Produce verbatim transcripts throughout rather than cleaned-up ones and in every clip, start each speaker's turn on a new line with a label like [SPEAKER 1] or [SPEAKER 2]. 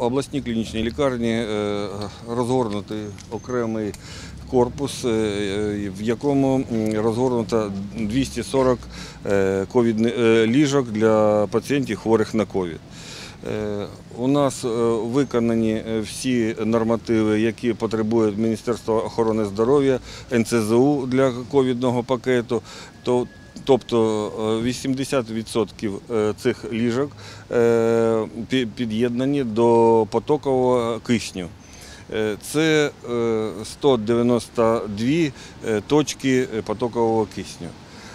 [SPEAKER 1] обласній клінічній лікарні розгорнутий окремий корпус, в якому розгорнуто двісті сорок ковідних ліжок для пацієнтів, хворих на ковід. У нас виконані всі нормативи, які потребує Міністерство охорони здоров'я, ен це зе у для ковідного пакету. Тобто вісімдесят відсотків цих ліжок під'єднані до потокового кисню. Це сто дев'яносто дві точки потокового кисню.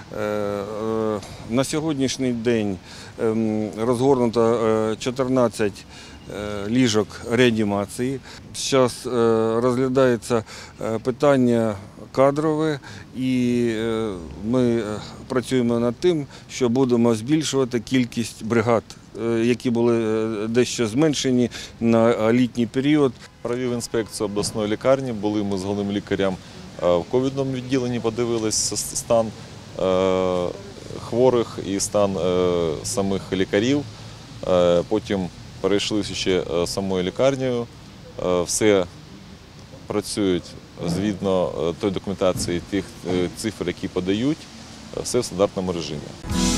[SPEAKER 1] На сьогоднішній день розгорнуто чотирнадцять ліжок реанімації. Зараз розглядається питання кадрове, і ми працюємо над тим, що будемо збільшувати кількість бригад, які були дещо зменшені на літній період.
[SPEAKER 2] Провів інспекцію обласної лікарні, були ми з головним лікарем в ковідному відділенні, подивилися стан хворих і стан самих лікарів. Потім перейшли ще самою лікарнею. Все працюють згідно тої документації, тих цифр, які подають, все в стандартному режимі.